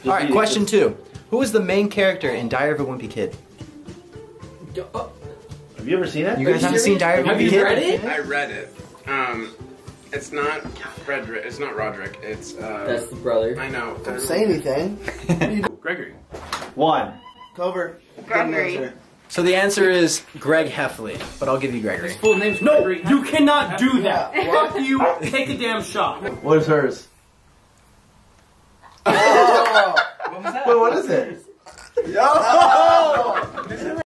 All right, question 2. Who is the main character in Diary of a Wimpy Kid? Have you ever seen it? You guys haven't seen Diary of a Wimpy Kid? Have you read it? I read it. It's not Frederick. It's not Roderick. It's That's the brother. I know. Don't say anything. Gregory. 1. Cover. Gregory. So the answer is Greg Heffley, but I'll give you Gregory. Full name's Gregory. You cannot do that. Fuck you. Take a damn shot. What is hers? Oh. Wait, what is it?